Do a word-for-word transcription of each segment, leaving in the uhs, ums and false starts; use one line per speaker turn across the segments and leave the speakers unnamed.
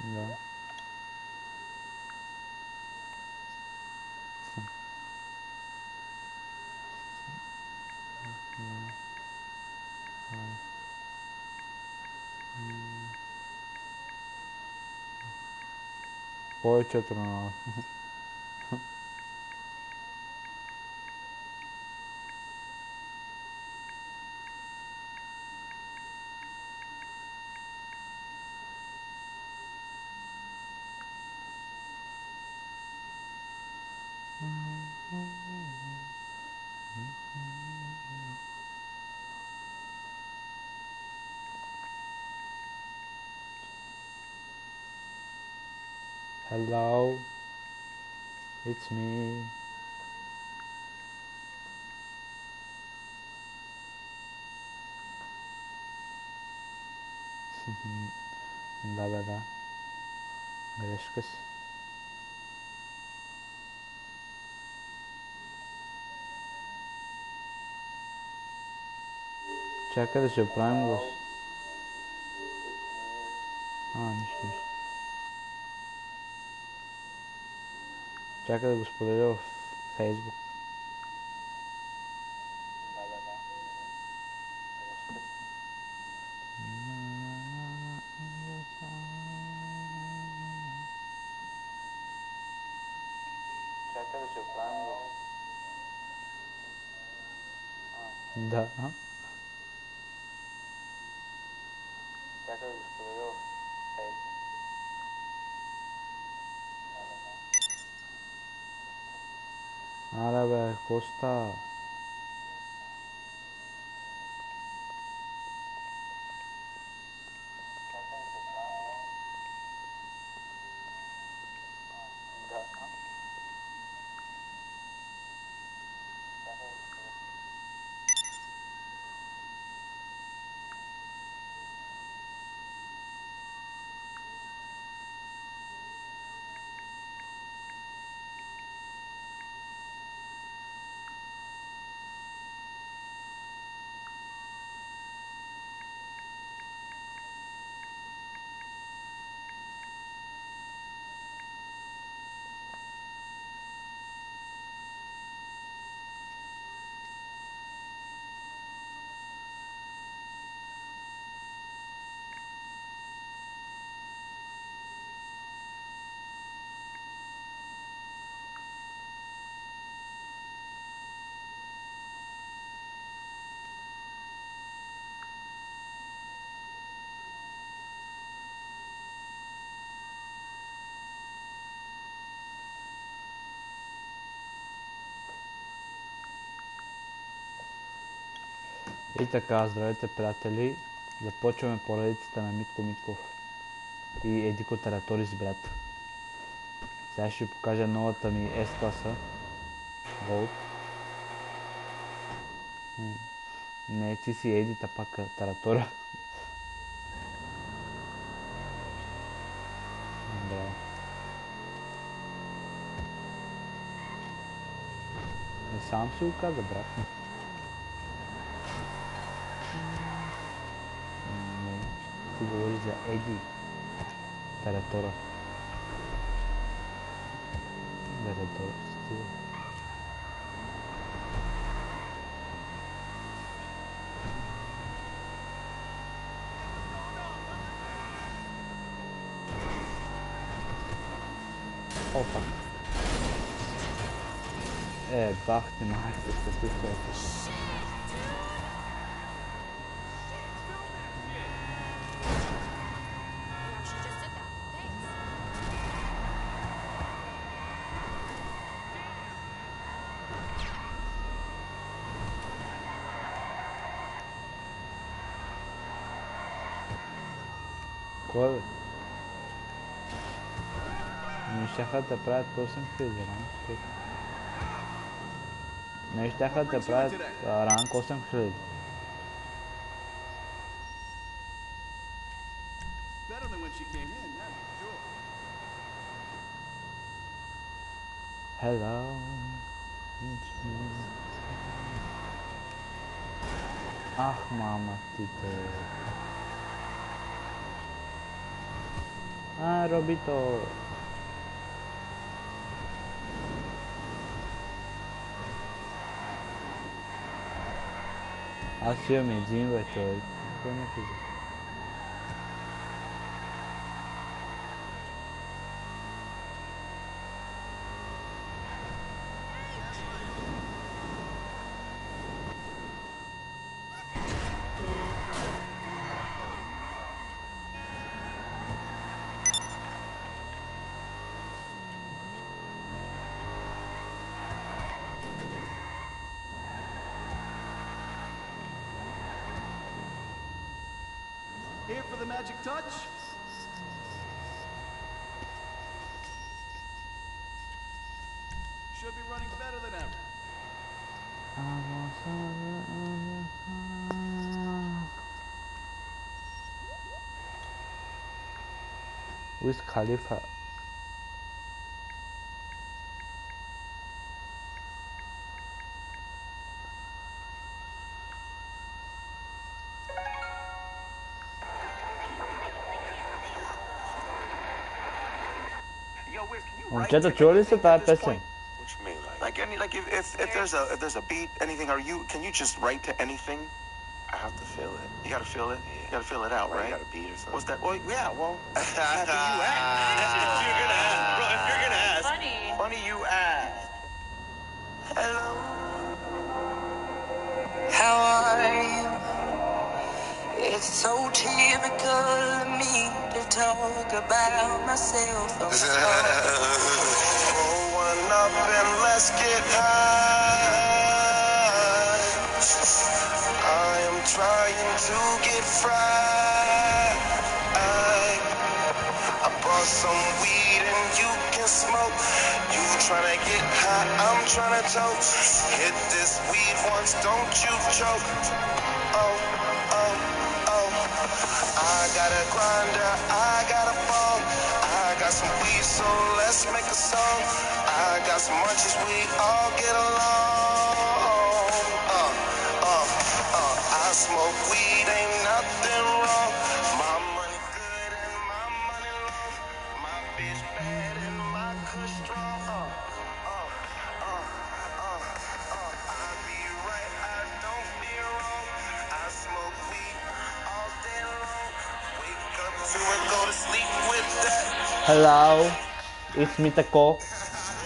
Да. Повечето на... Hello, it's me. Да, бе, да. Грешка си. Чакай да ще правим глас. А, нищо, нищо. Чакай да го споделя в Facebook. Чакай да ще правим глас. Да. Чакай да го споделя в Facebook. Аре бе, какво става? И така, здравейте приятели, започваме поредицата на Митко Митков и Едико Тераторис брат. Сега ще ви покажа новата ми S класа Gold. Не, ти си Едита пак Тератора. Браво. Не сам си го каза, брат. Не, ти говориш за Еди Тератора. Тератора, стига. Опа. Е, бах ти майка, се случва. Кой бе? Не щяха да правят осем хиляди ранг. Не щяха да правят ранг осем хиляди. Hello. Ах, мама ти те. А, Робито. Аз имам един, бе, той. Кой не пиза?
Here for the magic touch? Should be running better than ever.
Wiz Khalifa. Момчета, чули ли сте тази песен?
Like any, like if, if if there's a if there's a beat, anything, are you can you just write to anything?
I have to feel it.
You gotta feel it.
Yeah.
You gotta feel it out,
Right,
right?
you got a beat or something.
What's that? Well, yeah. Well, happy you ask.
If you're gonna ask, bro, if you're gonna ask.
Funny.
Funny you ask. Hello.
How are you? It's so typical of me to talk about myself on the phone.
Roll one up and let's get high. I am trying to get fried. I bought some weed and you can smoke. You tryna get high, I'm tryna toke. Hit this weed once, don't you choke. Oh, oh, oh. I got a grinder, I got a phone. I got some weed, so let's make a song. I got some munchies, we all get along. Uh, uh, uh. I smoke weed, ain't nothing wrong. My money good and my money long. My bitch bad and my kush strong. Uh, uh, uh, uh, uh. I be right, I don't be wrong. I smoke weed all day long. Wake up to it, go to sleep with that.
Hello, it's me Taco.
What are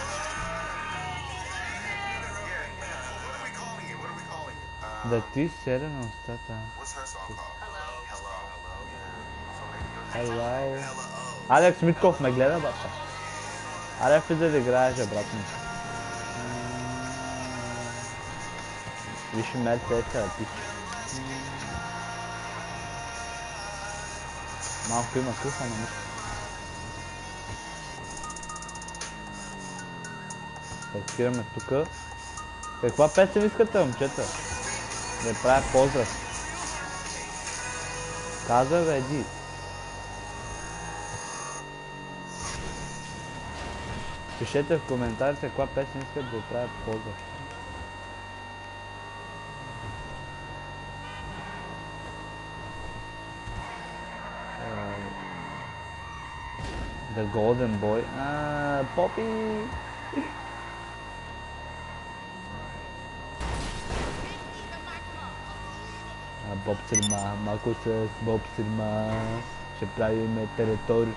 we calling it? What are we calling it? Uh,
Да ти седа на устата.
what's her song called?
Hello.
Hello. Hello. Yeah. So maybe you'll
Hello.
Hello.
Алекс Митков ме гледа, бата. Аре влизай да играеш, брат ми. Виж мерцеца, пич. Малко има куха на нищо. Паркираме тука. Каква песен искате, момчета? Да правя поздрав. Каза, бе, иди. Пишете в коментарите каква песен искат да правя поздрав. The Golden Boy. Ah, Poppy! Боб Сирма, малко с Боб Сирма. Ще правиме територия.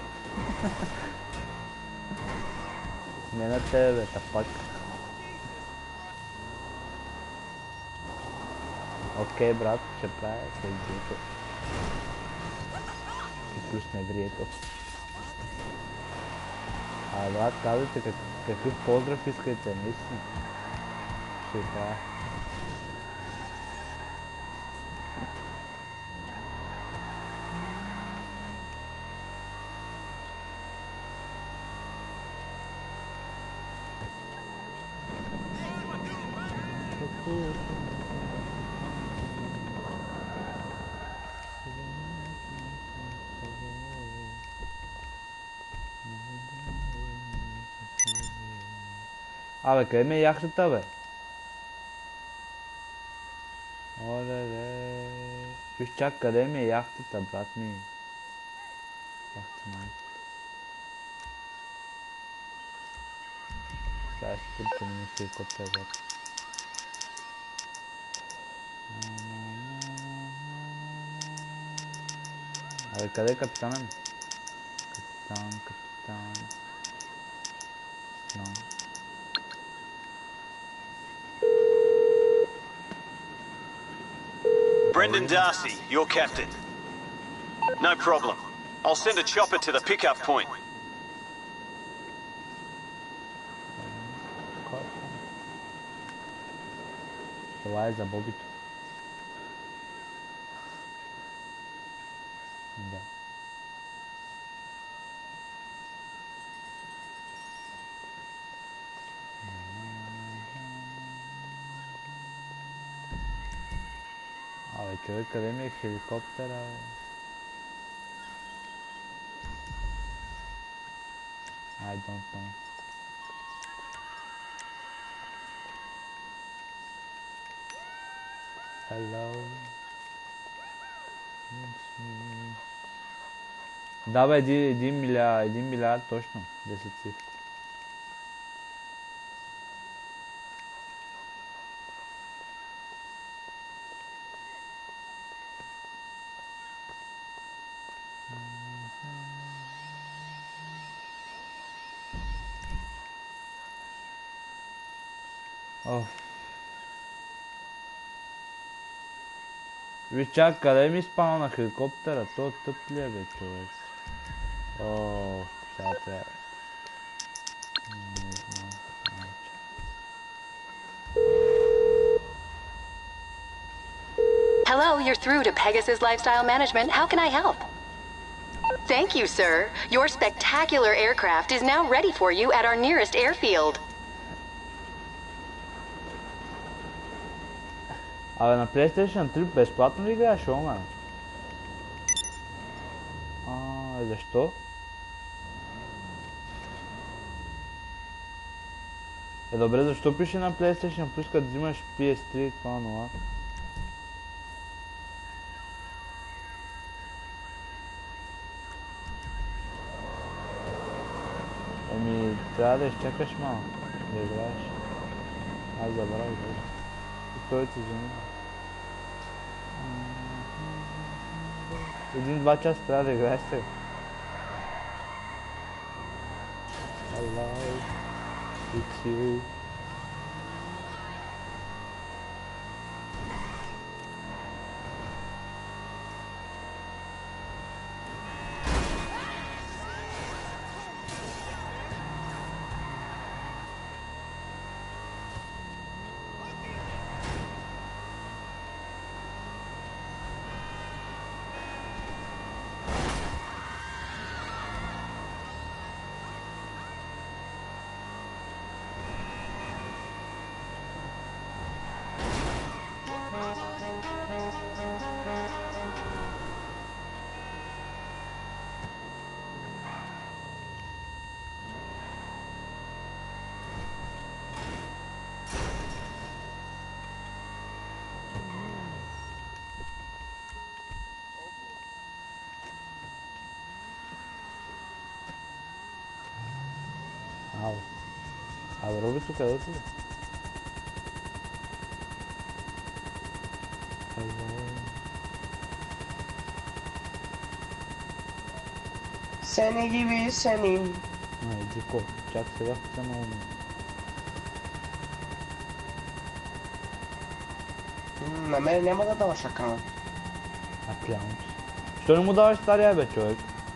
Не на тебе, бе, тапак. Окей, брат, ще правя следвито. И плюс неврието. А, брат, казвайте как, какъв поздрав искате, наистина. Ще правя. Абе, къде ми е яхтата, бе? Оле-ле. Виж чак къде ми е яхтата, брат ми. Яхта майка. Сега ще пърчим на хеликоптер, брат. Абе, къде е капитана ми? Капитан, капитан... No.
Brendan Darcy, your captain. No problem. I'll send a chopper to the pickup point.
Това е за Бобито. Да. Абе, човек, къде ми е хеликоптера, бе? I don't know. Hello. It's me. Да, бе, един, един милиард, един милиард точно, десет цифри. Оф. Ви чак, къде ми спал на хеликоптера? То тъп ли е, бе, човек? О, сега трябва... Не знам.
Hello, you're through to Pegasus Lifestyle Management. How can I help? Thank you, sir. Your spectacular aircraft is now ready for you at our nearest airfield.
Абе, на PlayStation три безплатно ли играеш онлайн? Ааа, защо? Е, добре, защо пише на PlayStation Plus, като взимаш Пи Ес три, това нова? Еми, трябва да изчакаш малко, да играеш. Аз забравих, бе. И той ти взима. Един-два часа трябва да играеш сега. Hello, it's you. Ау. Абе, Робито, къде си?
Сени ги ви, сени.
А, иди ко. Чак сега се много ми.
На мен няма да даваш акаунт.
Акаунт. Що не му даваш стария, бе, човек?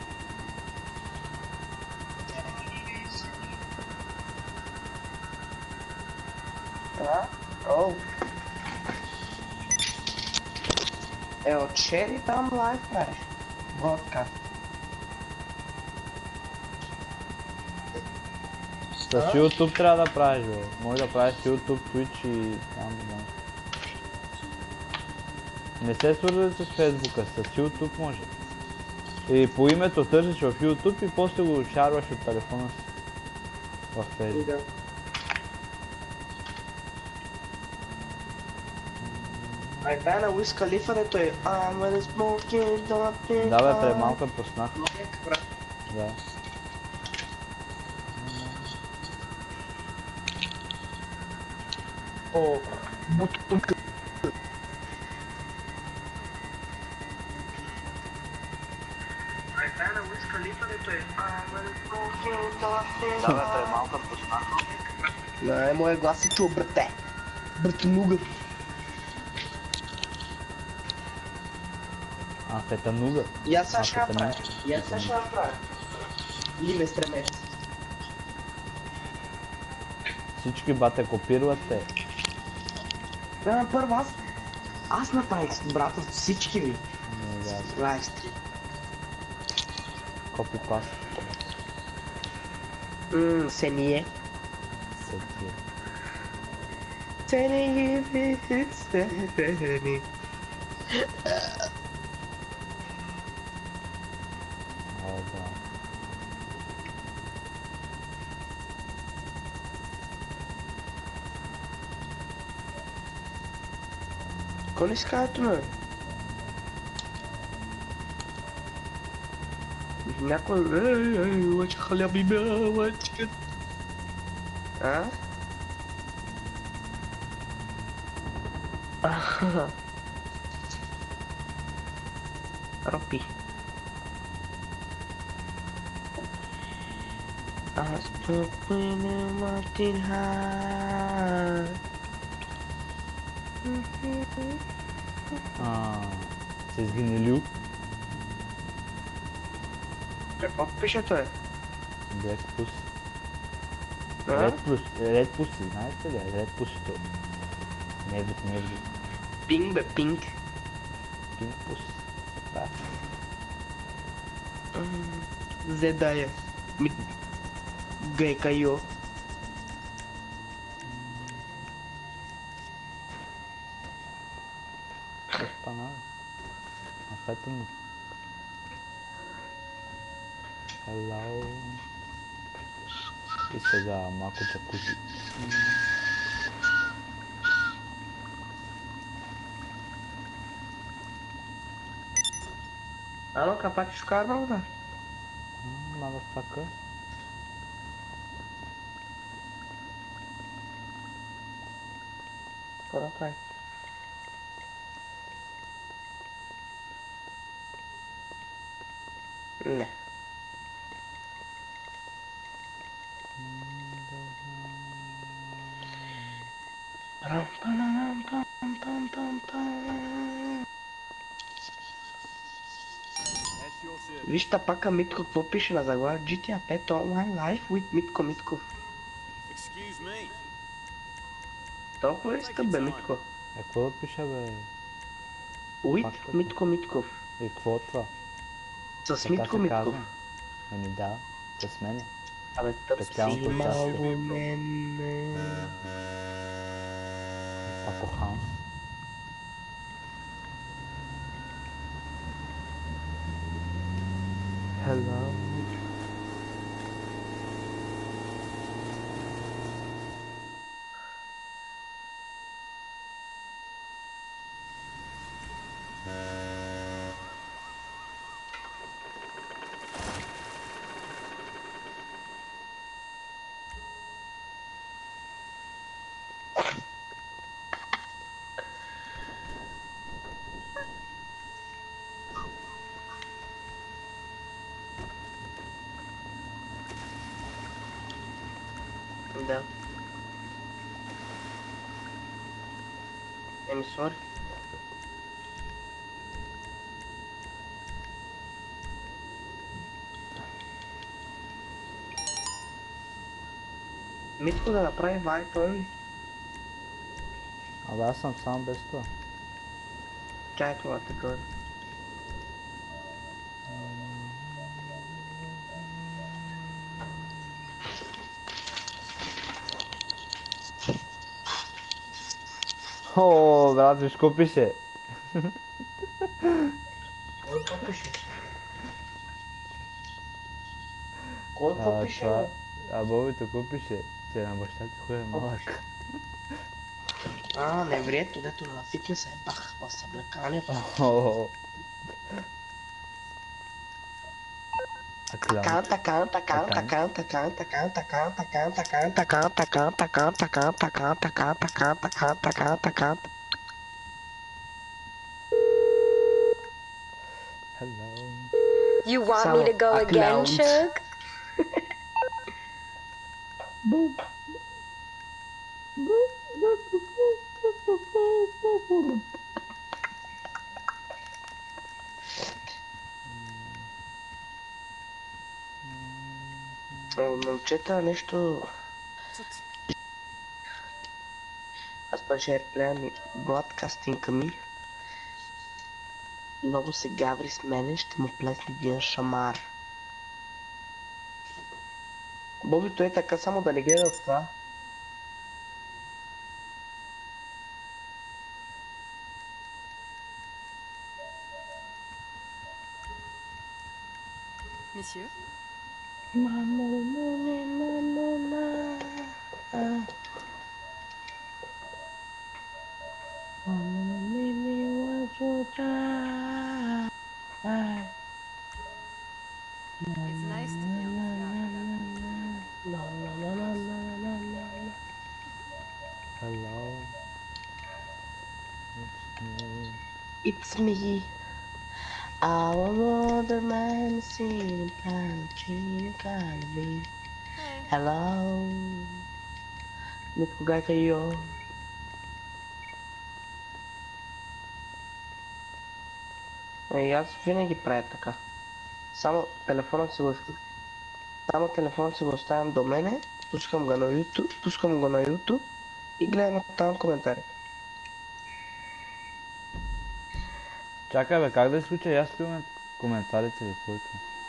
Да? О. Е, от Шери там лайв правиш. Бродкаст.
С YouTube трябва да правиш, бе. Може да правиш YouTube, Twitch и там, да. Не се свързвай с Фейсбука, с YouTube може. И по името търсиш в YouTube и после го шарваш от телефона си. В Фейсбук.
Да. Ай, дай на Уиз Халифа, дето е I'm with a smoking, don't think
Да, бе, пред малко пуснах.
брат.
Да.
О, бутунка.
Да, бе, той малко познато.
Не, моя глас се чува, брате. Братануга.
Амфетануга.
И аз сега ще
Амфетамин.
направя. И аз сега ще направя. Или ме стремете.
Всички бате копират те.
Да, първо аз. Аз направих брата всички ви.
Не, да.
Лайвстрим.
Копи паст.
Ммм, се ние.
Се ти е.
Се ние, се ние.
О, да.
Кой не скаето, ме? Някой... Ей, ей, лъча халяби бе, лъчка. А? Аха. Ропи. Аз попълня Мартин Ха.
А, се изгинелю.
Какво пише той?
Black Pussy.
А?
Red Pussy, Red Pussy, знаете ли? Red Pussy то. Не вид, не вид.
Пинг бе, пинг.
Pink Pussy. Да.
Зедая. Ми... Гейка йо.
Опана. Амфетамин. Hello. И сега малко джакузи.
Ало, капак ще вкарвам, да?
Motherfucker.
Какво да прави? Не. Виж тапака Митко, какво пише на заглавие? джи ти ей пет Online Life with Митко Митков.
Excuse me.
Толкова ли скъп бе, Митко?
Е, какво да пише, бе?
With Митко Митков.
И какво е това?
С
Така
Митко
се
Митков.
казва. Ами да, с мене.
Абе, тъп
Специално
си
подкаст.
малко мене.
Пако Ханс.
Hello. Да. Еми, сори. Митко да направи вай, той ли?
Абе аз съм сам без това.
Чай това така.
О, брат, виж какво пише.
Кой какво пише? Кой какво
А,
пише?
това...
бе?
А Бобито какво пише? Че на баща ти хуй е малък.
А, не врието, дето на фитнеса е бах, па съблекание.
О,
Canta, canta, canta, canta, canta, canta, canta, canta, canta, canta, canta, canta, canta, canta, canta, canta, canta, canta, canta.
Hello.
You want me to go again, Shug?
Момчета, нещо... Аз па шерплея ми бладкастинка ми. Много се гаври с мене, ще му плесне един шамар. Бобито е така, само да не гледа от това.
Messieurs. It's nice to be on the
Hello.
It's me. Our older man seen Palestine Calvi. Hello. Никога кайо. И аз винаги правя така. Само телефонът си го Само телефонът си го оставям до мене, пускам го на YouTube, пускам го на YouTube и гледам там коментарите.
Чакай бе, как да изключа и аз стоим коментарите или който?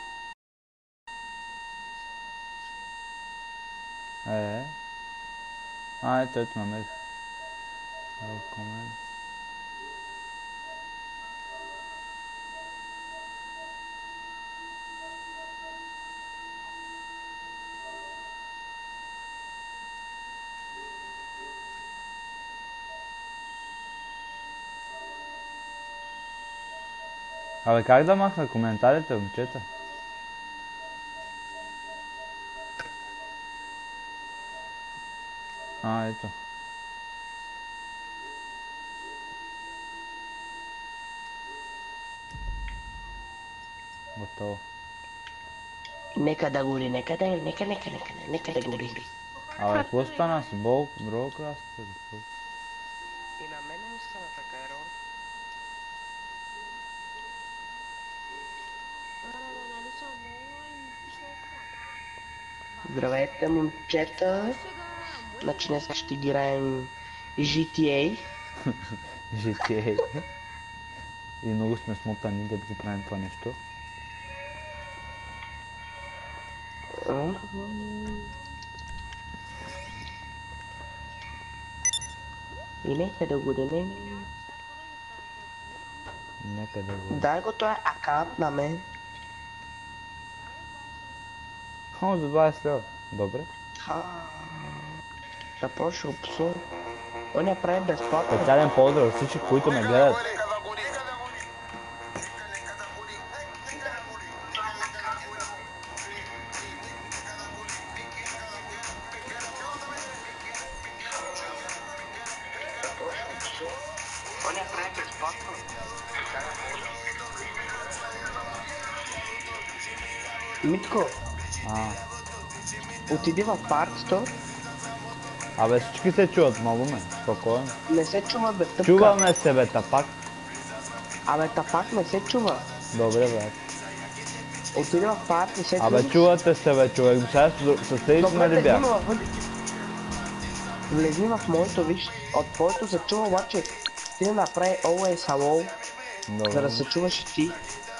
Е, а, ето, ето намерих. Ево комент. Абе, как да махна коментарите, момчета? А, ето. Готово.
Нека да гори, нека да, нека, нека, нека, нека да гори.
Абе, какво стана с Бог, Broadcast?
И на мене ми стана така ерор. Здравейте, момчета. Значи днес ще играем Джи Ти Ей.
Джи Ти Ей. И много сме смотани да го правим това нещо.
И нека да го дадем.
Нека да го...
Дай го този акаунт на мен.
О, за двайсет лева. Добре.
Започва псо. Он я прави безплатно.
Специален поздрав за всички, които ме гледат.
Он я прави безплатно. Митко.
А.
Отиди в партито.
Абе, всички се чуват много ме, спокойно.
Не се чува бе, тъпка.
Чуваме се бе, тапак.
Абе, тапак не се чува.
Добре бе.
Отиди в парт, не се чува.
Абе, чувате се бе, човек. Сега съседите ме ли бях?
Влезни в моето, виж. От твоето се чува, обаче ти не направи always hello.
Добре.
За да се чуваш и ти.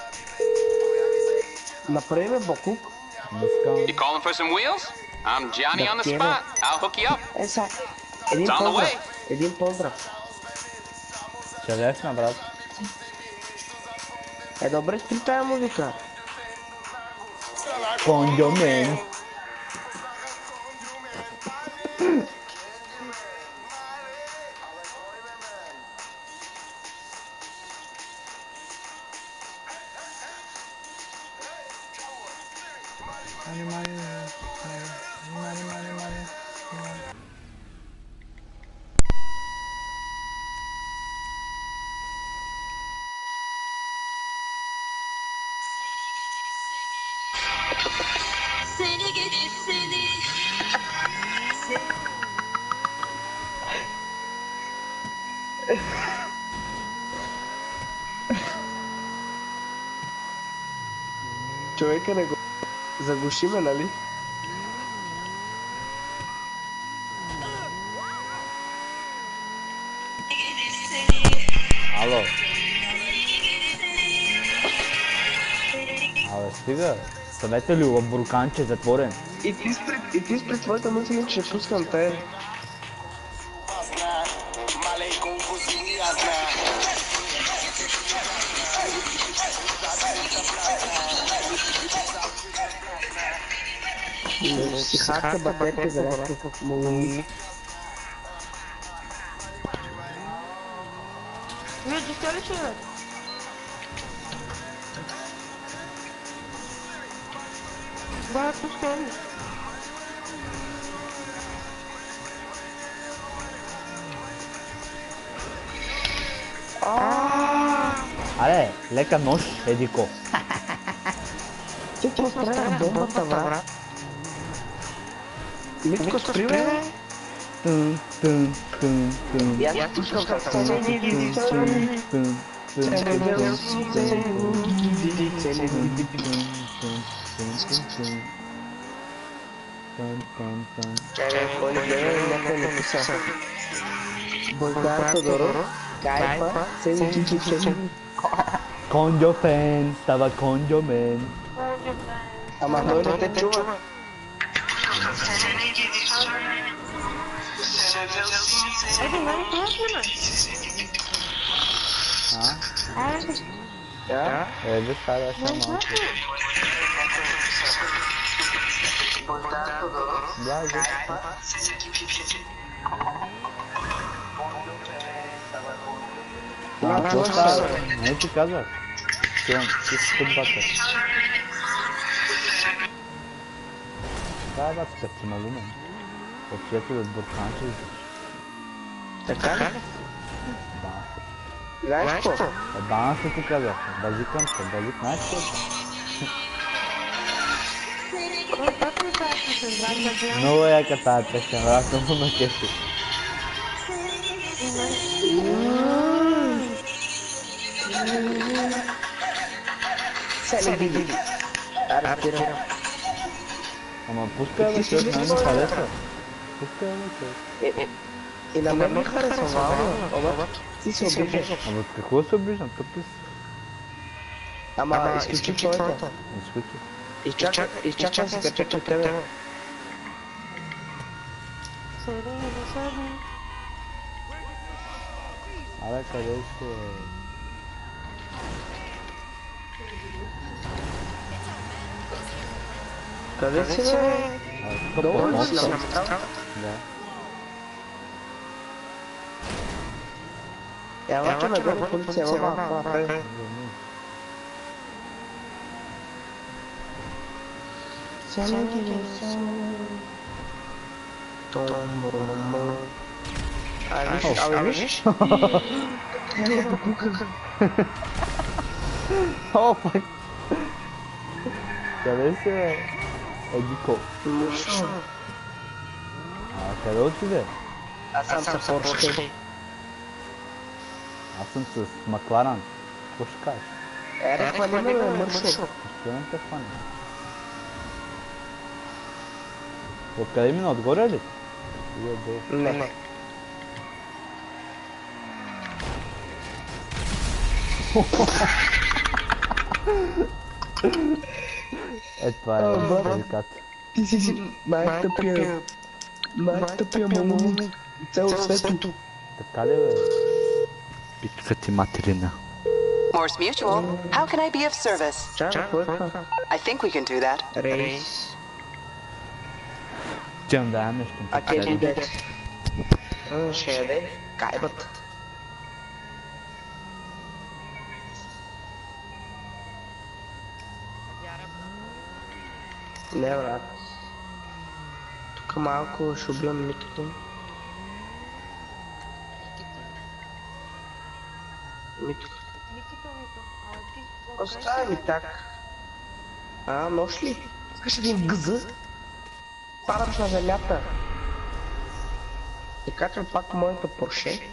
Направи бе, Бокук.
You calling for some wheels? I'm Johnny on the spot. I'll hook you up.
Е, сега, един
It's on the
поздрав.
way.
Един поздрав.
Ще лесна, брат.
Е, добре, спри тая музика.
Кондио мен. Money, money, money, money, money, money, money.
Seni gidi seni.
Човека не го... Заглуши ме, нали?
Ало. Абе, стига. Съвете ли в бурканче затворен?
И ти спри, и ти спри твоята музика, че пускам те. Си хака батерите за някакъв молни.
Вие дете ли ще бе? Да, пускай ми.
Аре, лека нож, едико.
Ти какво стреля бомбата, брат? Митко, спри, бе!
Тън, тън, тън, тън.
И аз пускам цели гиди, цели
Тън, тън, тън,
цели
тън,
гиди, цели гиди.
тън, тън, тън.
Чакай, кой не гледа, някой написа. Болдар Тодоров, кайфа, цели гиди, цели.
Конджо фен, става конджо мен.
Ама той не те чува.
Еди, мен това ли ме?
А?
Да?
Е, бе, сега ще малко. Да, да. А, какво става? Не ти казах. Силно, ти си подбата. Това е бат, като си малумен. Отчето да бурканче и
така ли?
банса.
Знаеш какво?
Е, банса ти казах. Базикам се, базик, знаеш какво?
Как ми кажеш, че се знам?
Много яка тази песен, аз много ме кефи.
Цели гиди. Да, разбирам.
Ама пускай бе, че мен ми харесва. Пускай бе, че.
И на мен ми харесва, вау, обаче ти се обиждаш.
Ама от какво се обиждам? Тъпи си.
Ама изключи твоята.
Изключи.
Изчакай, изчакай си кача от тебе.
Абе, къде ще...
Къде си, бе? Долу ли си направо?
Да.
Елате ме гони полиция, баба, баба. А виж, а виж?
О, фак. Къде си, бе? Едико. А, къде отиде?
Аз съм с Порше.
Аз съм с Макларан. Какво ще кажеш?
Ере, хвали ме, бе, мършо.
Ще не те хване. Откъде мина? Отгоре ли?
Не.
Е, това е предикат.
Ти си най-тъпия, най-тъпия момент. Цел свето.
Така ли, бе? Питка ти материна.
Morse Mutual, how can I be of service?
Чакай, какво е това?
I think we can do that.
Рейс.
Чем да ям нещо.
А ке ли де? Ще яде. Кайбът. Не, брат. Тук малко ще убивам Митко. Митко.
Митко, Митко. Абе ти...
Остави ми так. А, нож ли? Искаш един гъз? Падаш на земята. И качвам пак моето Порше.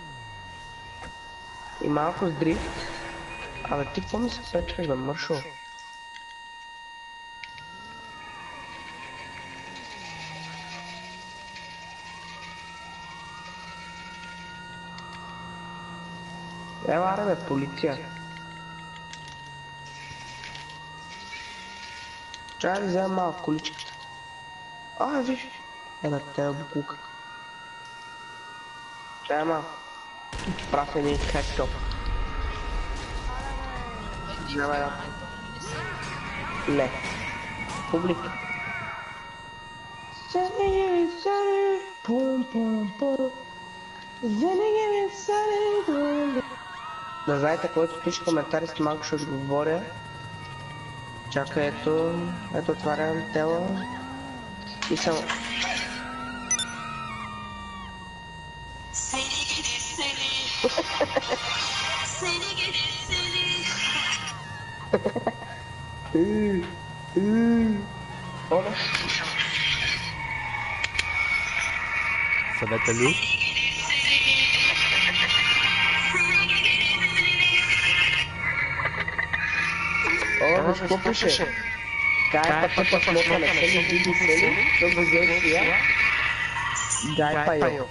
И малко с дрифт. Абе ти какво ми се пречкаш да мършо? Ела, аре бе, полиция. Чай да взема малко количката. А, виж. Е, бе, те е букука. Чай малко. Прав един хедшоп. Давай, да. Не. Публика. Пум, пум, пум. Да знаете, който пише коментари с малко ще отговоря. Чакай, ето, ето отварям тела и само...
Съвета ли?
О, виж какво пише? Кай па тъпа смота на сели, види сели, то го взел сия. Дай пайо.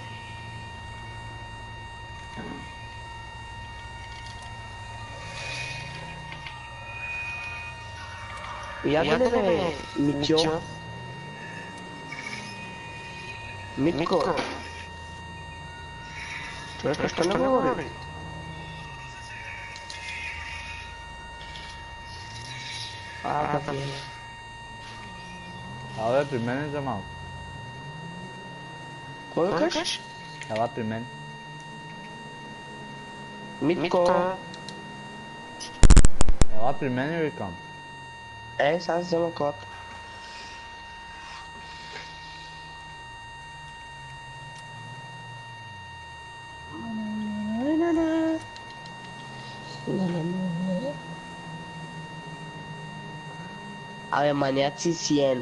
Яде ли бе, Митьо? Митко. Човека ще не говори. А, да бе.
Абе, при мен е за малко.
Кой да кажеш?
Ела при мен.
Митко.
Ела при мен и викам.
Е, сега взема колата. Абе, маняци сиен.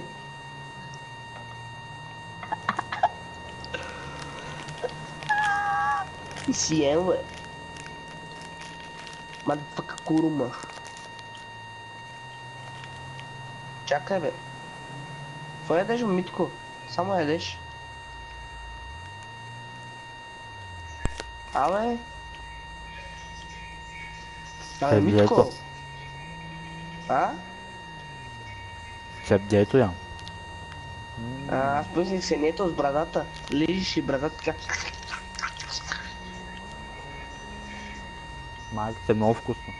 Сиен, бе. Мадфака курума. Чакай, бе. Какво ядеш, Митко? Само ядеш. Абе. Абе, Митко. А?
Сърдето ям.
А, аз помислих сенето с брадата. Лижиш и брадата така.
Майката е много вкусно.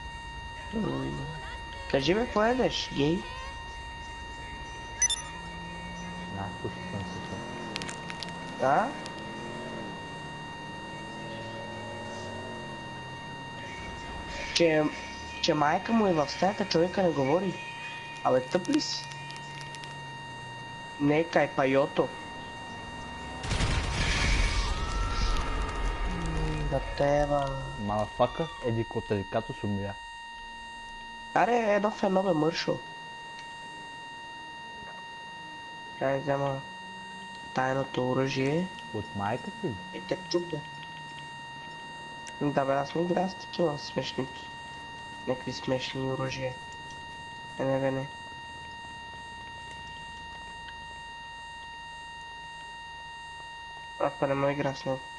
Кажи бе, какво ядеш, гей?
Да, вкусно съм се.
А? Че, че майка му е в стаята, човека не говори. Абе, тъп ли си? Не, кай пайото. Да тева.
Малафака, еди котеликато с умря.
Аре, едно фено бе, мършо. Чай взема тайното оръжие.
От майка ти ли?
И те чук бе. Да бе, аз не играя с такива смешники. Некви смешни оръжия. Е, не бе, не. Аз па не мога игра с него.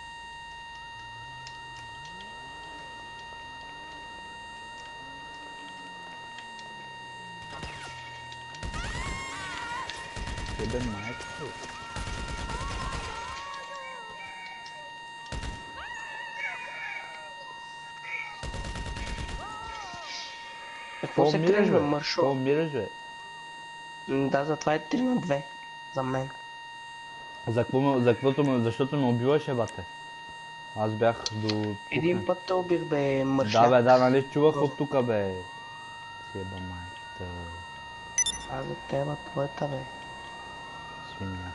Тебе майка ти.
Какво се криеш, бе, мършо?
Какво умираш, бе?
Да, затова е три на две. За мен.
За какво, за каквото ме, защото ме убиваше, бате? Аз бях до...
Един път те убих, бе, мършак.
Да, бе, да, нали чувах от тука, бе. Сиеба майката.
А за тема твоята, бе.
Свиня.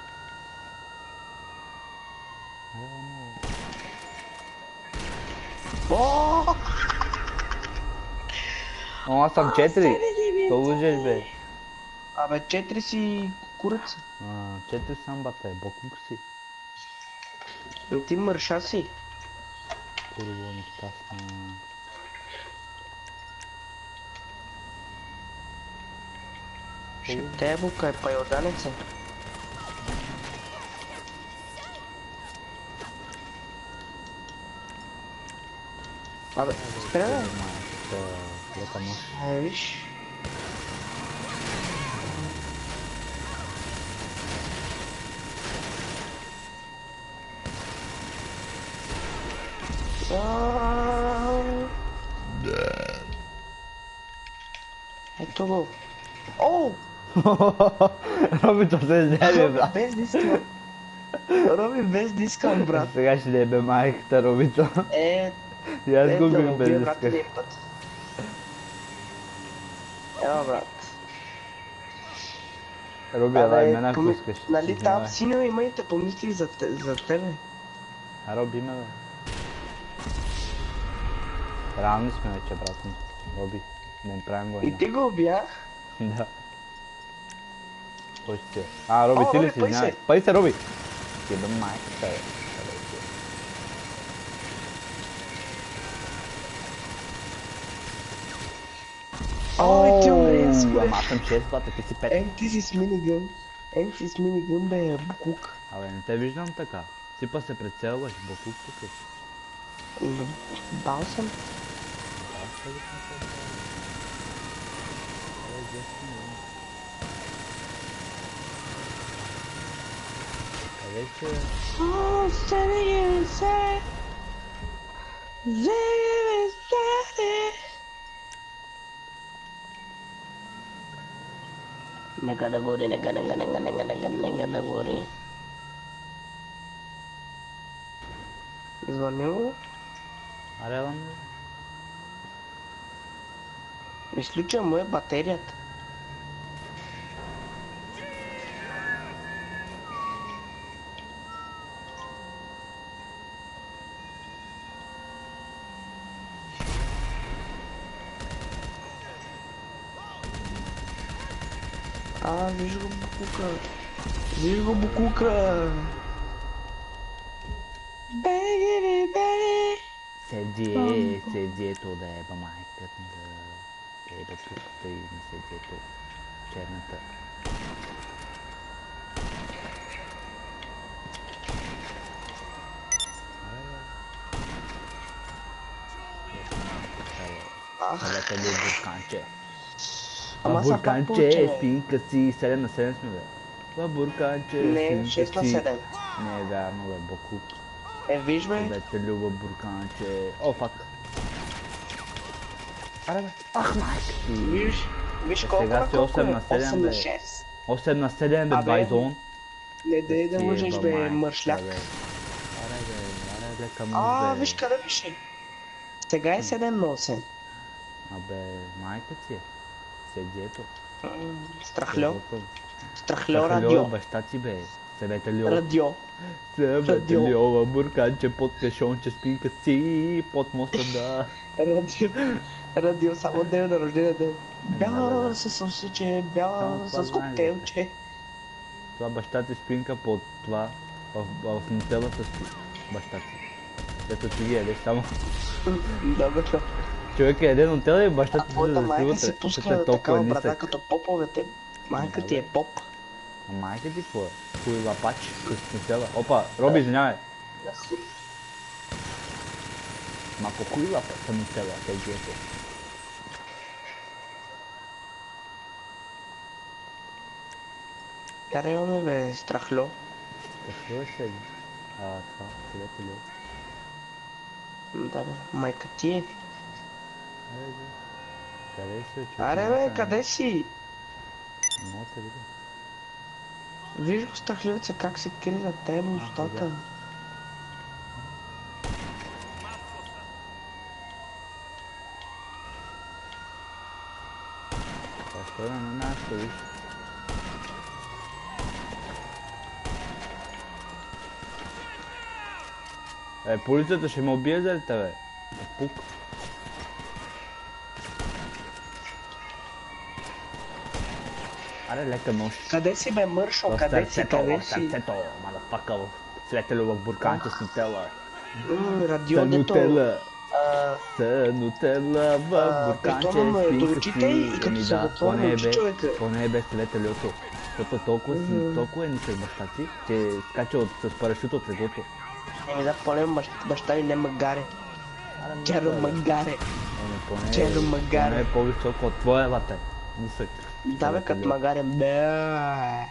О!
О, аз съм четири. То лъжеш, бе.
Абе, четири си курица.
А, четири съм, бате. Бокук си.
Но ти мърша си.
Курво нещастна.
Ще те бука е пайоданеца. Абе, спре, бе.
Лека нощ.
Ай, виж. Ето го. О!
Роби, то се изяде, брат.
Без дискал. Роби без дискал, брат.
Сега ще дебе майката, Робито.
Е,
И аз
е,
го
да
бих
го
без
бия, брат,
диска.
един път. Ева, брат.
Роби, дай мен ако искаш.
Нали там синьо има и те помислих за, те, за тебе.
А Роби ме, бе. Равни сме вече, брат ми. Роби, да им правим война.
И ти го убия?
Да. Кой ще? А, Роби,
О,
ти ли
Роби,
си?
пъй
Извинявай.
се.
Пъй се, Роби! Еба майката, бе.
Ой, ти умре, скоро.
Ама аз съм шест, бате, ти си пет.
Ем, ти си с минигън. Ем, си с минигън, бе, букук.
Абе, не те виждам така. Типа се прицелваш, бокук тук.
Бал съм.
Къде ще?
О, седи, се. Земе, седи. Нека да гори, нека, нека, нека, нека, нека, нека да гори. Звънил го?
Аре, лан.
Изключа му е батерията. А, виж го букука. Виж го букука. Беги ми, беги.
Седи, седието да еба майката да еба пуката и на седието. Черната.
Ах.
Където е бурканче.
Ама
А
са пак
бурканче,
получили.
спинка си, седем на седем сме, бе. Това бурканче,
Не,
спинка
шест на
си.
седем.
Не е вярно, бе, бокук.
Е, виж, бе.
Бе, те люба бурканче. О, фак. Аре, бе. Ах, майка ти.
Виж, виж
Е,
колко
сега
на
си
колко
осем
е?
на седем,
осем
бе.
на шест.
осем на седем, бе,
Абе.
Байзон.
Не дай да
Ти
лъжеш,
еба
бе,
майката,
мършляк.
бе. Аре, бе, аре, лека нощ,
А,
бе.
виж къде пише. Сега е седем на осем.
Абе, майка ти е. Седието.
Страхльо.
Седието.
Страхльо
Страхльо е
радио.
баща ти, бе. Съвете Льо.
Радио.
Съвете
Радио.
Льова, бурканче под кашонче, спинка си, под моста да.
Радио. Радио, само ден на рождения ден. Бяла с сосиче, бяла
Само това
с
знаеш,
коктейлче.
Това баща ти спинка под това. В, в нутелата спи. Баща ти. Ето ти ги ядеш само.
Добре.
Човек е един нутел и баща ти
Твоята
да
майка
вътре.
си
Защото
пуска
е толкова
такава брада
нисък.
като поповете. Майка
Да,
ти
бе.
е поп.
А майка ти какво е? Хуй лапач с нутела. Опа, Роби, извинявай. Ма по хуй лапач с нутела, седието.
Къде имаме, бе, страхльо?
Какво е седи? А, това, където ли?
Да, бе, майка ти е.
Аре, бе. Къде си, човек?
Аре, бе, къде си?
Не мога да видя.
Виж го страхливеца как се крие на тебе устата.
Това ще е на нашата, виж. Е, полицията ще ме убие заради тебе. Пук. Аре, лека нощ.
Къде си бе, Мършо? Къде си? Къде си?
Сърцето, мадафака, в светелю в бурканче с нутела.
Радиодето.
С нутела в бурканче с пинка си. Еми да, по небе светелюто. Защото толкова си, толкова е нисък баща ти, че скача с парашют от легото.
Еми да, поне баща ми не магаре. Черно магаре.
Поне,
Черно магаре.
Поне е по-високо от твоя вате. Нисък.
Да бе, като магаре. Беее.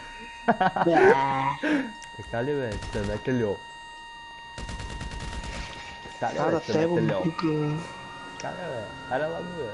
Така ли бе, съветелю? Така ли
А,
бе,
да те го
съветелю?
бука.
Така ли бе? Аре ладно бе.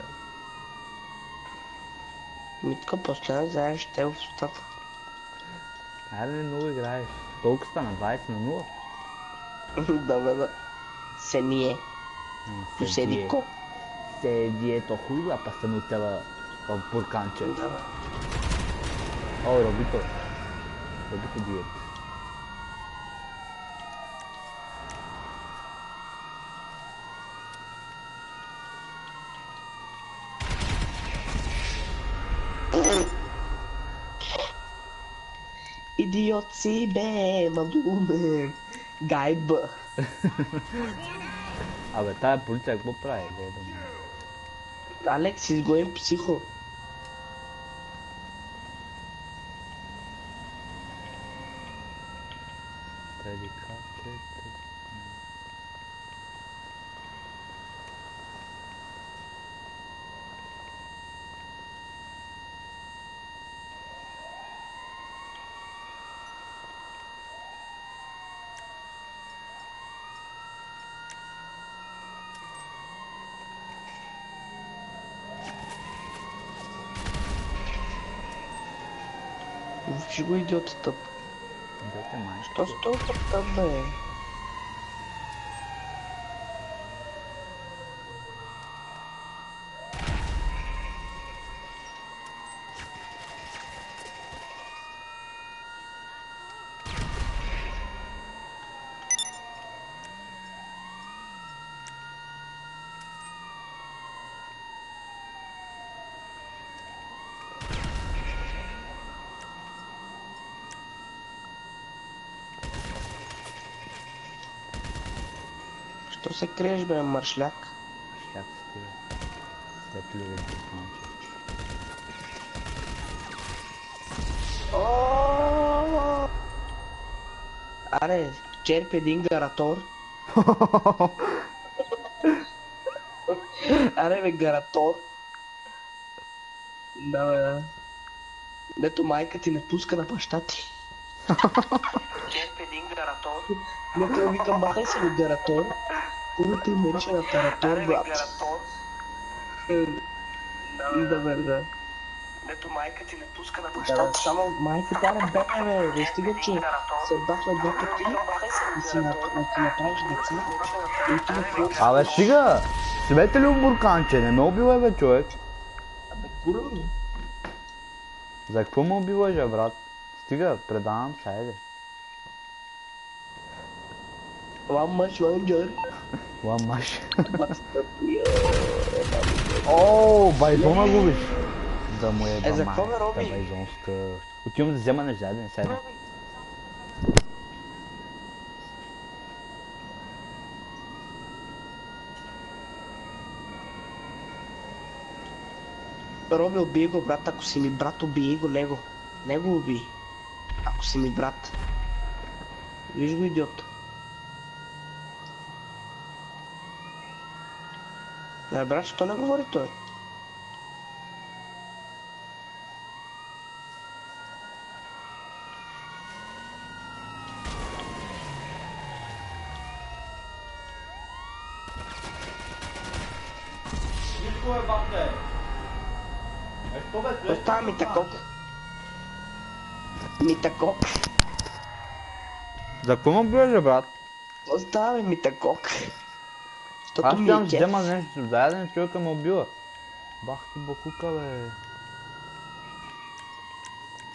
Митко, постоянно заеш те в устата.
Аре не много играеш. Толкова стана двайсет на нула.
Да бе, да. Сение. Поседико.
Седието хуйла, па се нутела в бурканче.
Да бе.
О, Робито. Робито диет.
Идиот си бе, мадуме. Гайба.
Абе, тая полиция какво прави? Не, да ме...
Алекс, изгоним психо.
Предикачето...
Виж го идиот тъп.
Дете майка.
Що си толкова тъп, бе? Що се криеш, бе, маршляк?
Шляк си бе. След люви бурканче.
Аре, черпи един гаратор. Аре, бе, гаратор. Да, бе, да. Дето майка ти не пуска на баща ти. Черпи един гаратор. Не, това викам, махай се, бе, гаратор. Кога те нарича на таратор, брат? Да, бе, да. Дето майка ти не пуска на баща ти. Само майка ти, аре, бе, бе, не стига, че се бахна два пъти и си направиш деца. И ти не пуска.
Абе, стига! Светелю в бурканче, не ме убивай, бе, човек.
Абе, курва ми.
За какво ме убиваш, бе, брат? Стига, предавам се, айде.
One much longer.
One much. О, байзона губиш. Да му е
за какво ме роби?
Байзонска. Отивам да взема неща, да не седне.
Роби, убий го, брат, ако си ми брат, убий го, него. Него убий. Ако си ми брат. Виж го, идиот. Не, брат, що не говори той? Остава ми такок. Ми такок.
За какво ме убиваш, брат?
Остава ми такок.
Аз ще да взема нещо, да един човека ме убива. Бах ти бакука, бе.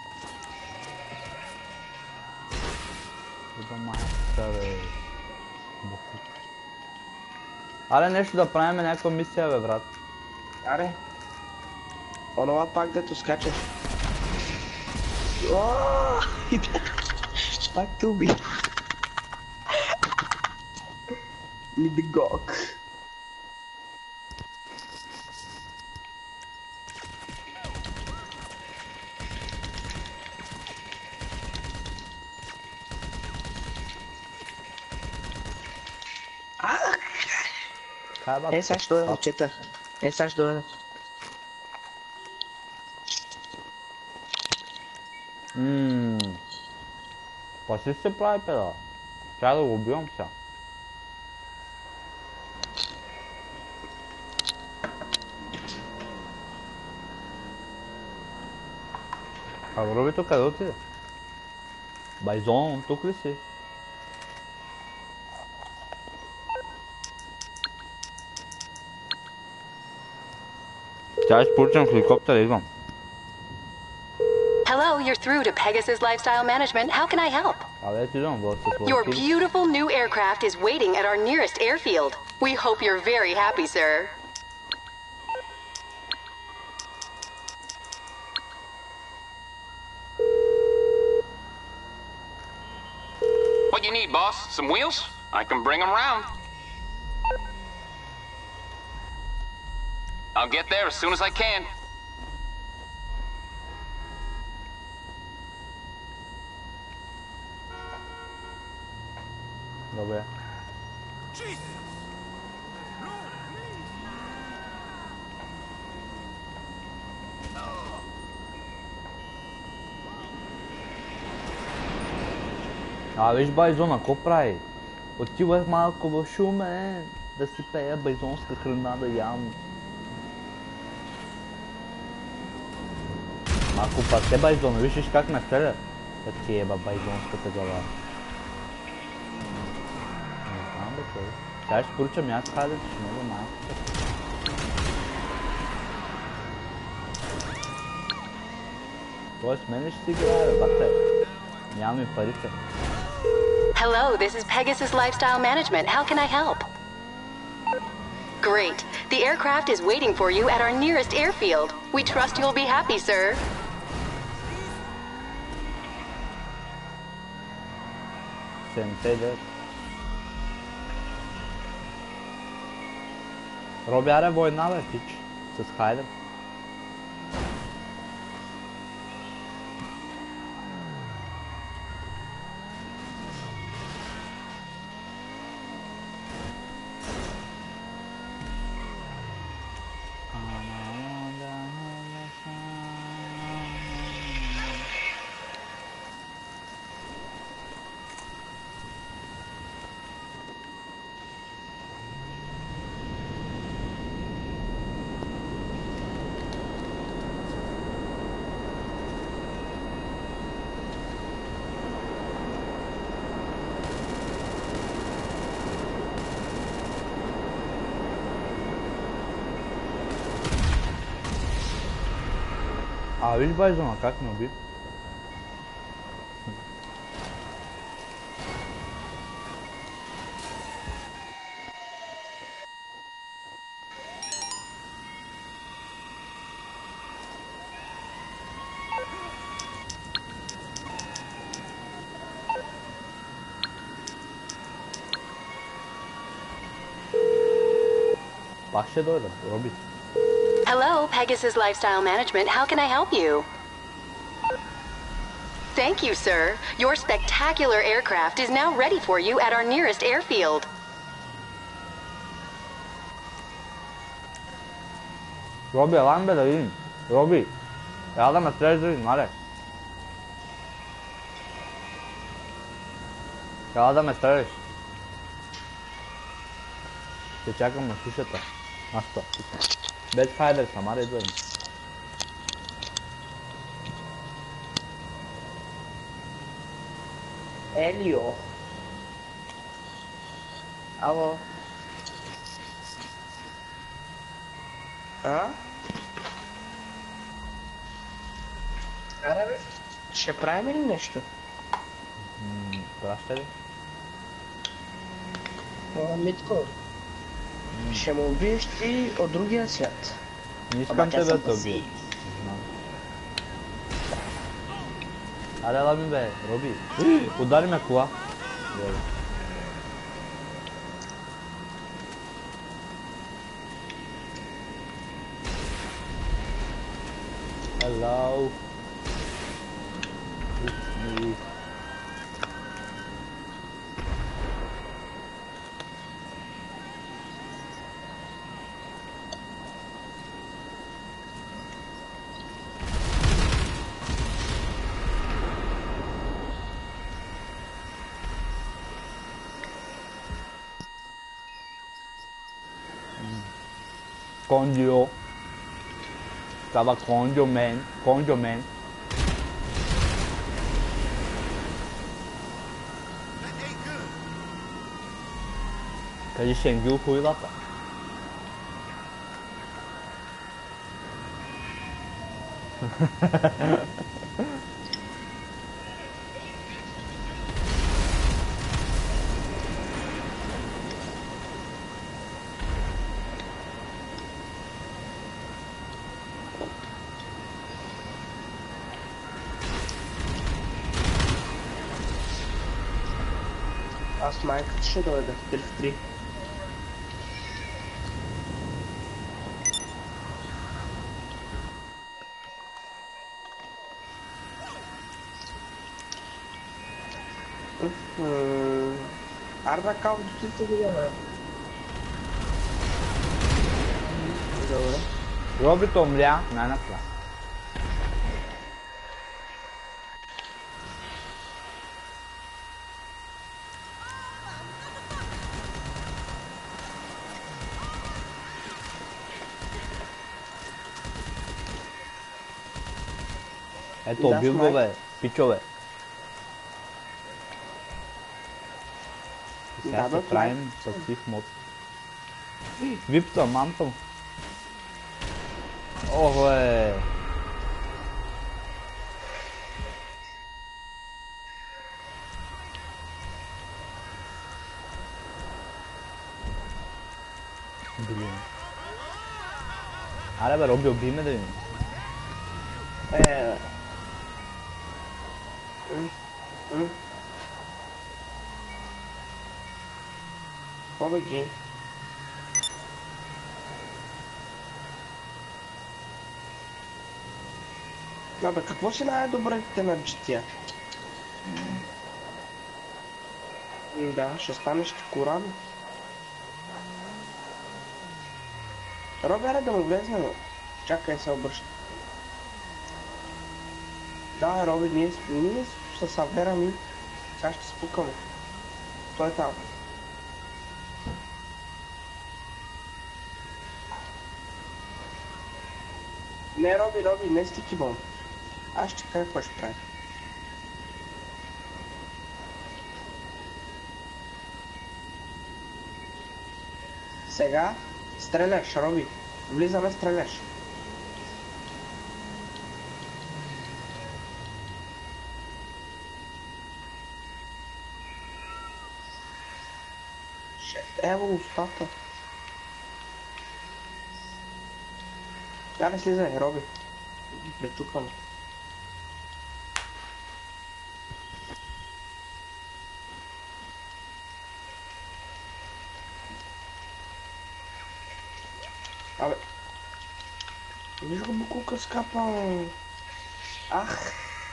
Еба майка, бе. Аре нещо да правим някаква мисия, бе, брат.
Аре. Онова пак дето скачаш. Ооо! Пак те уби. Лидгок. Е, сега ще дойде момчета. Е, сега ще дойде.
Ммм. Паси се прави, педа. Трябва да го убивам сега. А Робито къде отиде? Байзон, тук ли си? Сега ще поръчам хеликоптер и идвам.
Hello, you're through to Pegasus Lifestyle Management. How can I help?
Абе, ти идвам, бъл се
Your beautiful new aircraft is waiting at our nearest airfield. We hope you're very happy, sir.
What you need, boss? Some wheels? I can bring them round. I'll get there as soon as I can.
Добре. А, виж Байзона, какво прави? Отивах малко в Шумен, да си пея байзонска храна да ям. Малко пасе Байзона, вижиш как ме стреля? Да ти еба байзонската глава. Не знам бе, човек. Сега ще поръчам аз хайде, ще много малко. Той с мен ли ще си играе, бе, бате? Нямам и парите.
Hello, this is Pegasus Lifestyle Management. How can I help? Great. The aircraft is waiting for you at our nearest airfield. We trust you'll be happy, sir.
седемдесет и девет. Роби, аре война, бе, пич. С Хайдер. А, виж Байзона, как ме уби? Пак ще дойда, Роби.
Hello, Pegasus Lifestyle Management. How can I help you? Thank you, sir. Your spectacular aircraft is now ready for you at our nearest airfield.
Роби, елам бе да видим. Роби, ела да ме стреляш да видим, аре. Ела да ме стреляш. Ще чакам на сушата. Аз това. Без хайдер съм, аре идвай.
Елио. Ало. А? Аре бе, ще правим ли нещо?
Ммм, праща ли?
А, Митко, ще му убиеш ти от другия свят.
Не искам тебе да убия. Аре, ела ми бе, Роби. Удари ме кола. Hello. It's me. Conjo. Stava Conjo man. Conjo man. Кажи Шенгю хуйлата.
Аз майката ще дойде, три в три. Арда кал до трите година. Добре.
Робито умря най-накрая. Ето, убил го бе, пичове. Сега се правим пасив мод. Випта, мантъм. Ох, бе. Блин. Аре бе, Роби, уби ме да видим.
Е, Какво ги? Абе, какво си най-добрите на джи ти ей? Да, ще станеш ти Коран. Роби, аре да му влезнем. Чакай се обръща. Да, Роби, ние, ние с Авера ми. Сега ще спукаме. Той е там. Не, Роби, Роби, не стики бом. Аз ще кажа какво ще прави. Сега стреляш, Роби. Влизаме, стреляш. Ево устата. Я не слизай, Роби. Пречукваме. Абе. Виж го букука скапа. Ах.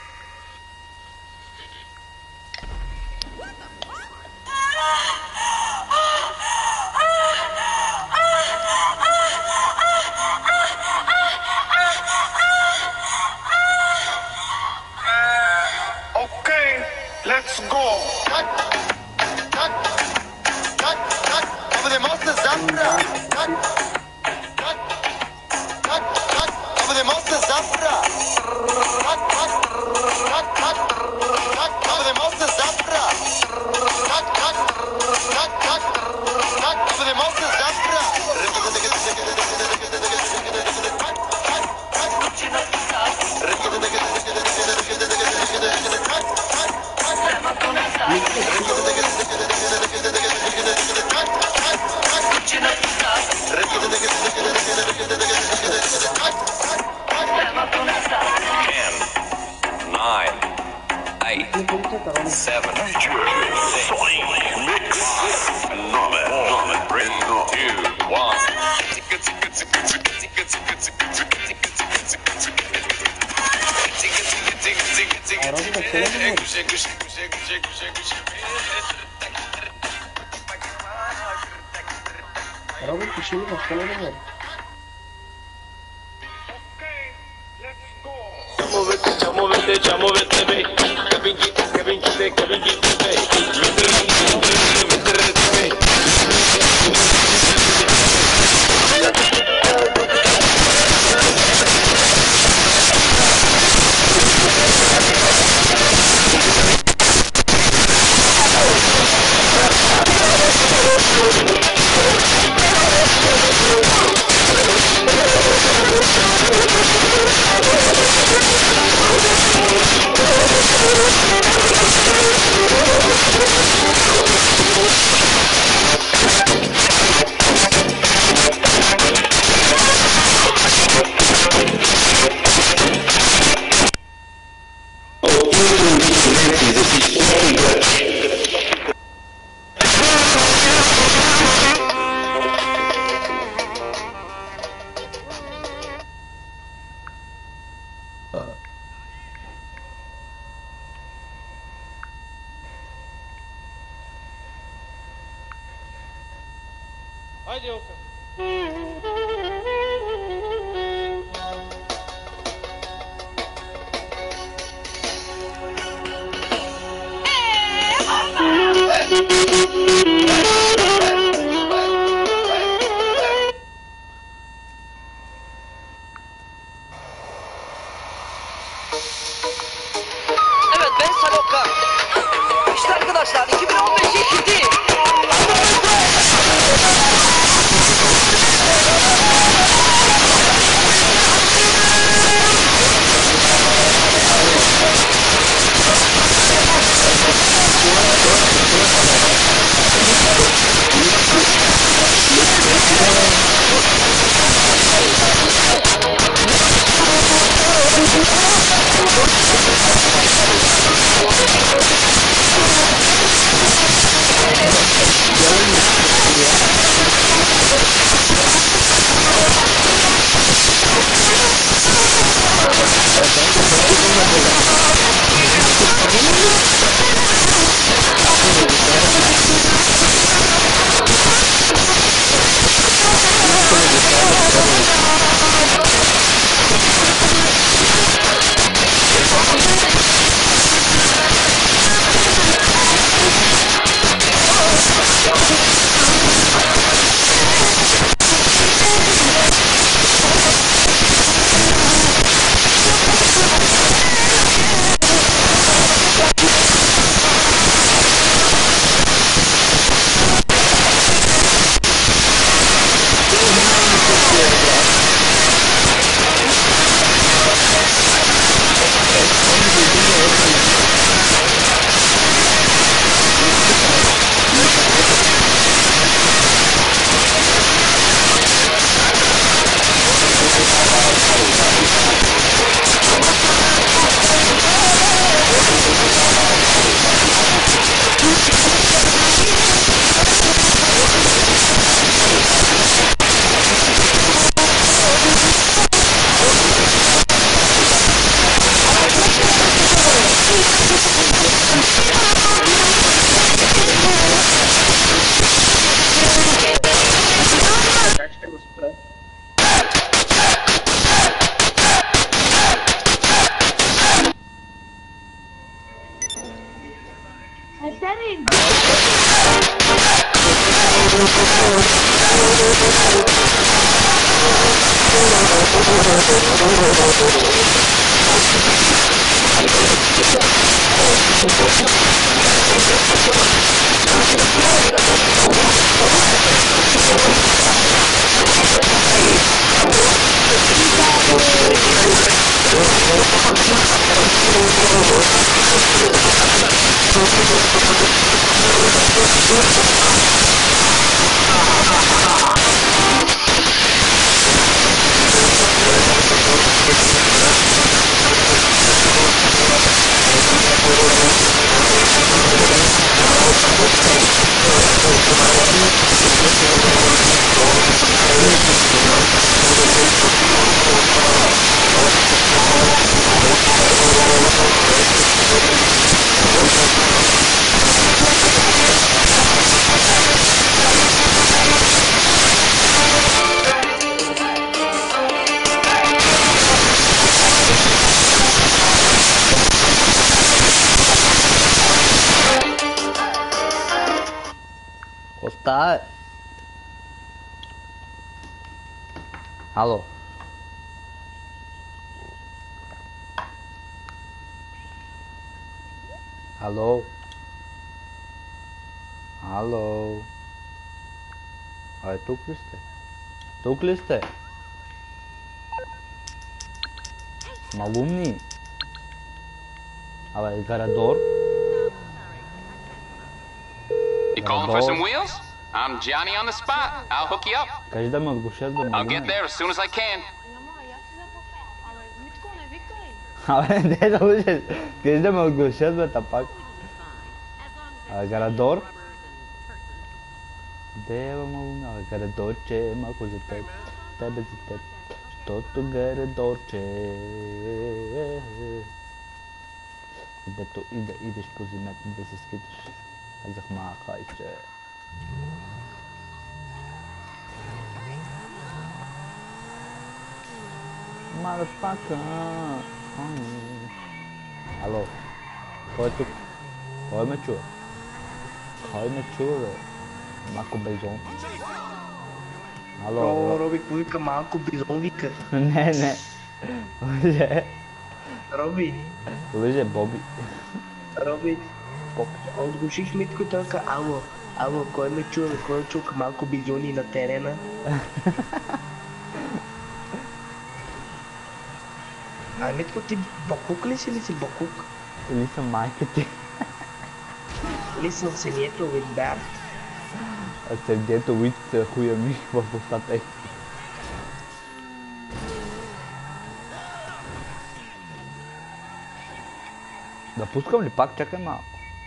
Let's go! Cut! Cut! Cut! Cut! Over the monster Zafra! Cut! Cut! Cut! Cut! Over the monster Zafra! Cut! Cut! Cut! Cut! Cut! Over the monster Zafra! Cut! Cut! Cut! Cut! Cut! Over the monster Zafra! Cut!
eight, seven, six, nove, nove, three, two, one.
Robert kişiyi başkaları var.
Muévete, muévete, ya muévete, ve. Kevin G, Kevin G, Kevin G,
Haydi Okan.
Evet, ben Saloka. İşte arkadaşlar, iki bin on beş ikinci.
Thank you.
Šta je? Halo? Halo? Halo? Aj, tukli ste? Tukli ste? Malumni? Ale Garador?
You calling for some wheels? I'm Johnny on the spot. I'll hook you up.
Кажи да ме отглушат бе,
I'll get there as soon as I can.
Абе, не да лъжеш. Кажи да ме отглушат бе, тапак. Абе, Гарадор? Дева малуна, абе, Гарадорче, малко за теб. Тебе за теб. Щото Гарадорче. Дето и да идеш по земята, да се скиташ. Казах, махай, че... Motherfucker! Ало? Кой е тук? Кой ме чува? Кой ме чува, бе? Малко бейзон. Ало?
О, Роби, какво вика? Малко бизон вика.
Не, не. Лъже.
Роби.
Лъже, Боби.
Роби. Отглуших Митко и той ка, ало, ало, кой ме чува, бе? Кой ме чува? Малко бизони на терена. А, Митко, ти бакук ли си или си бакук?
Или съм майка ти.
Или съм седието with Bert?
А седието with хуя ми в устата е. Да пускам ли пак? Чакай малко.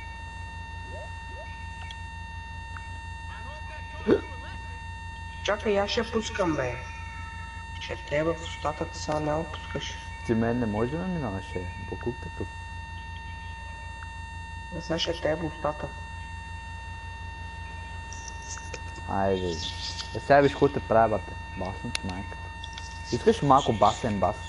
Чакай, аз ще пускам, бе. Ще трябва в устата ти сега няма пускаш.
Ти мен не може да ме минаваш, е. Бакук такъв.
А сега ще трябва в устата.
Айде. Е, сега виж какво те прави, бате. Басна ти майката. Искаш малко басен бас?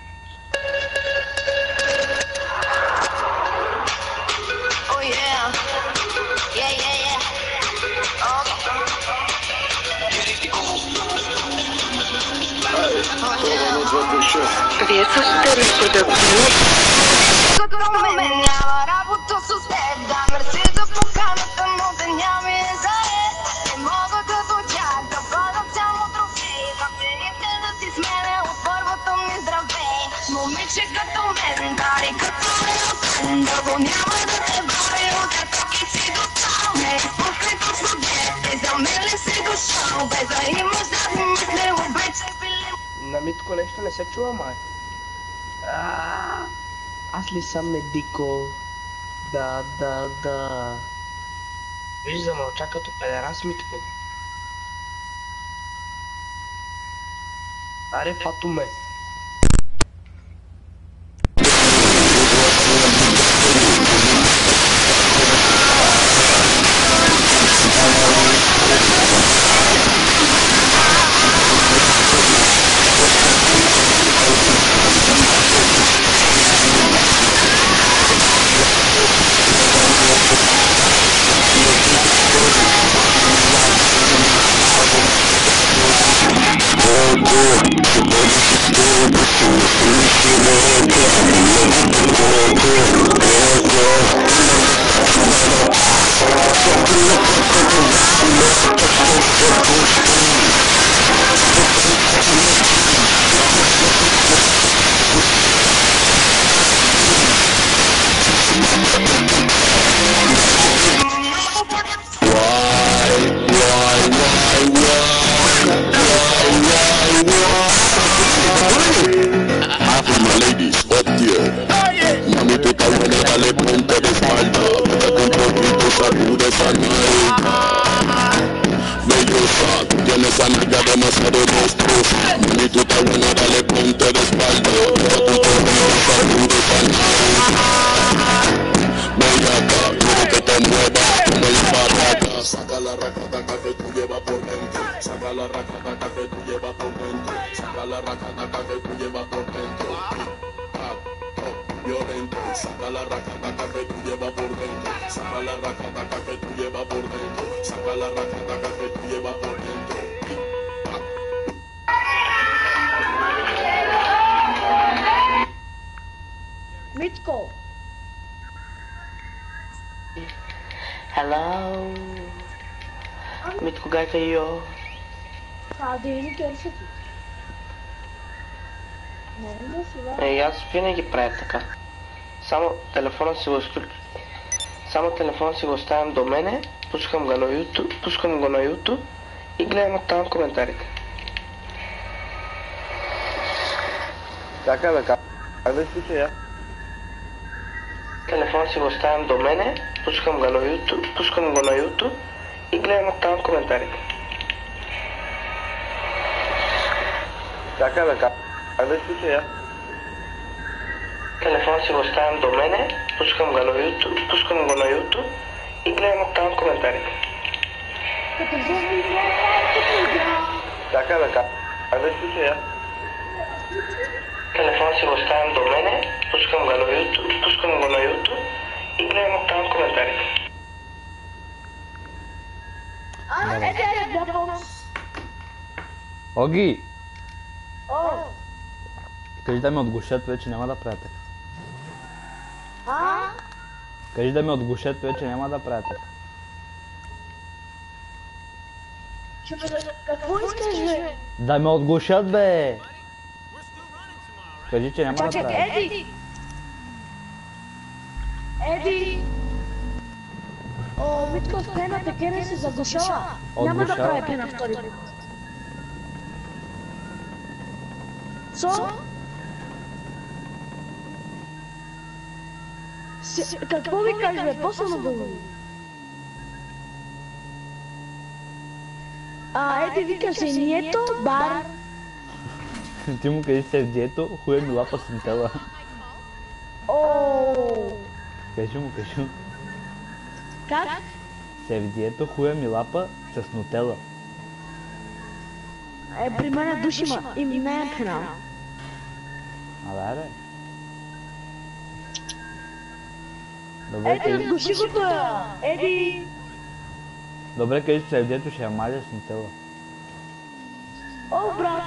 Oh yeah. Yeah, yeah, yeah.
Вие сте разподобни.
Като ме няма работа с теб, да мерси за поканата, но да няма и заред. Не мога като тях да бъда само трофей, в мените да си сменя от първото ми здраве. Момиче като мен, дари като мен, да го няма да те бори, от атаки си достал. Не изпускай по судете, за мен ли си дошъл, без да имаш да ми мисли, обичай били.
На Митко нещо не се чува, май. А, аз ли съм медико? Да, да, да. Виж, замълча като педерас, Митко. Аре, Фатуме.
Saca la racataca que tú llevas por dentro.
Saca la racataca que tú llevas por dentro. Saca la racataca que tú llevas por dentro.
Mitko.
Hello. Mitko gай kayo.
Къде търсите? Не, не сега.
Е, аз винаги правя така. Само телефона си го изключ... Само телефона си го оставям до мене, пускам го на YouTube, пускам го на YouTube и гледам оттам коментарите.
Така бе, как да случая?
Телефона си го оставям до мене, пускам го на YouTube, пускам го на YouTube и гледам оттам коментарите.
Така бе, как да случая?
Телефона си го оставям до мене, пускам го на YouTube, пускам го на YouTube и гледам оттам коментарите.
Като вземи игра,
Така бе, как да случая?
Телефона си го оставям до мене, пускам го на YouTube, пускам го на YouTube и гледам оттам коментарите.
А, ето е да помощ.
Оги!
О!
Кажи да ме отглушат, вече няма да правя така.
А?
Кажи да ме отглушат, вече няма да правя така.
Какво искаш, бе?
Да ме отглушат, бе! Кажи, че няма да
Чакай,
правя.
Еди! Еди! О, Митко, с пената Кене се заглушава. Няма да
Отглушава?
прави пена втори път. Со? Се- Какво ви кажеш, бе? После на бъл? А, еди вика се Нието, бар.
Ти му кажи Севдието, хуя ми лапа с нутела.
О,
Кажи му, кажи му.
как?
Севдието, хуя ми лапа с нутела.
Е, при мен душима и не е пенал.
Абе, бе. Добре,
Еди,
кажи.
отглуши го това! Еди!
Добре, кажи Севдието, ще я маля с нутела.
О, брат!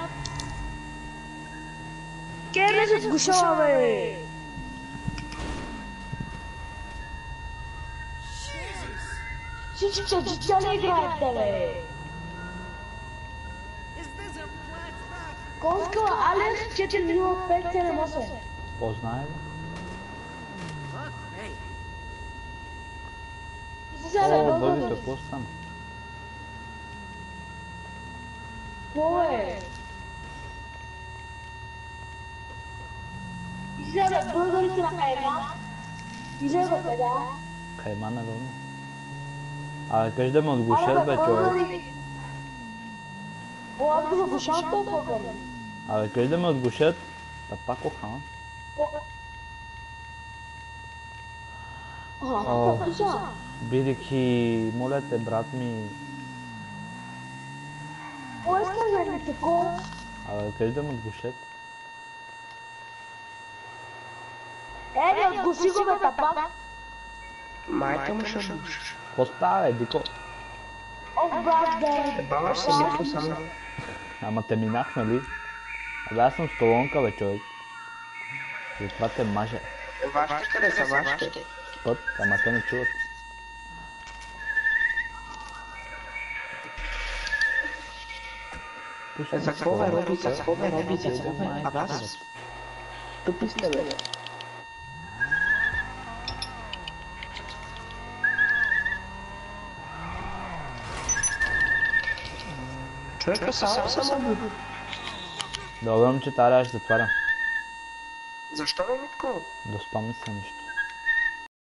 Кене се сгушава, бе! Всички са джитя ли играете, бе? Колко Алекс четири нула пет седем осем?
Познае, бе. О, Боги, какво стана?
Какво е? Излезе българите на Кайма. Излезе беда.
Хайма на ровно. Абе, кажи да ме отглушат, бе, човек.
О, аз го заглушавам толкова бързо.
Абе, кажи да ме отглушат. Да пак охана.
Ага,
О,
какво пиша?
Бидики, моля те, брат ми.
Кой искаш да ми тако?
Абе, кажи да ме отглушат.
Еди, отглуши го, бе, тапак.
Майка му ще душиш.
Какво става, бе, Дико?
О, брат, бе.
Баваш се Митко само.
Ама те минах, нали? Абе, аз съм столонка, бе, човек. Затова те мажа.
Вашите къде са вашите?
Спът, ама те не чуват.
Е, за какво бе, Роби, за какво бе, Роби, за какво бе? А вас? Тъпи сте, бе. Човека само само буду.
Добре, момчета, аз ще затварям.
Защо бе, Митко?
Да спомня се нещо.